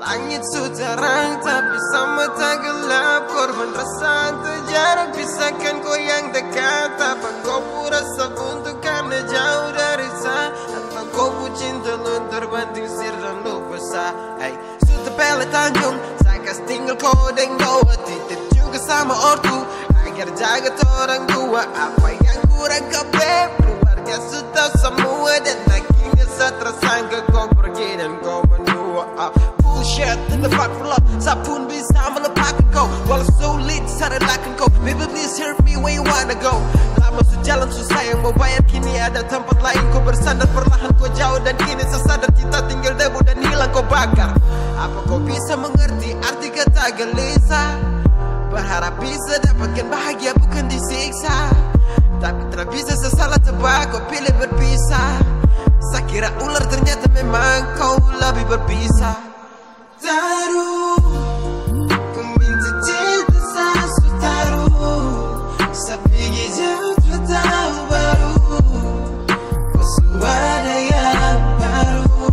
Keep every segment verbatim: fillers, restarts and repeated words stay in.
Langit sudah terang tapi sama tak gelap. Korban rasa terjarak pisahkan kau yang dekat. Apa kau rasa buntu karena jauh dari saya, atau kau bucin luntur banting sir dan lupa sah. Hey, sudah pelet Tanjung, saya kasih tinggal kau dan kau titip juga sama ortu agar jaga orang tua. Apa yang kurang kau beb, keluarga sudah semua dan akhirnya saya tersangka kau pergi dan kau menua. uh, Bullshit in the fuck for love, saya pun bisa melupakan kau walau sulit saya relakan kau. Baby please hear me where you wanna go. Lama sejalan susah yang mau bayar, kini ada tempat lain. Kau bersandar perlahan kau jauh dan kini saya sadar cinta tinggal debu dan hilang kau bakar. Apa kau bisa mengerti arti kata gelisah? Berharap bisa dapatkan bahagia bukan disiksa, tapi tak bisa sesalah tebak kau pilih berpisah. Saya kira ular ternyata memang kau lebih berpisah. Taruh, ku minta cinta saya taruh. Saya pergi jauh tak tahu baru, kau sudah ada yang baru.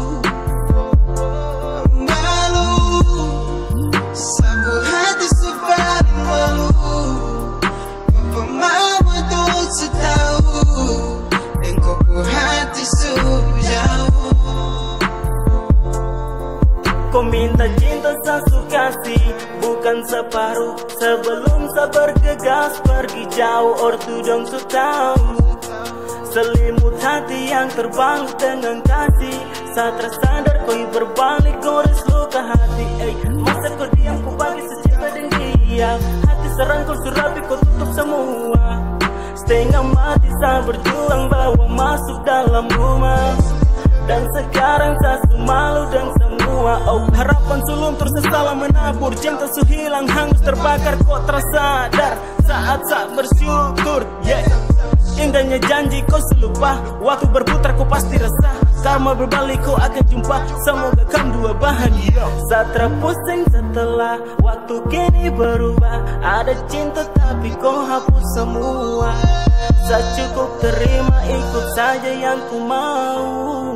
Malu, sabu hati sepaling malu. Apa mau untuk setahu, dan kau pun hati sejauh. Kau minta cinta saya kasih, bukan separuh. Sebelum saya bergegas pergi jauh, ortu dong su tahu. Selimut hati yang terbalut dengan kasih, saya tersadar kau berbalik gores luka hati. Ey, masa kau diam ku bagi secinta dan diam. Hati serang kau surapi kau tutup semua. Setengah mati saya berjuang bawa masuk dalam rumah, dan sekarang saya malu dan semua. Oh, harapan sulung tersesalah menabur, cinta su hilang hangus terbakar. Kau tersadar saat saya bersyukur, yeah. Indahnya janji kau selupa, waktu berputar kau pasti rasa. Karma berbalik kau akan jumpa, semoga kamu dua bahagia. Saya terpusing setelah waktu kini berubah. Ada cinta tapi kau hapus semua. Saya cukup terima, ikut saja yang ku mau.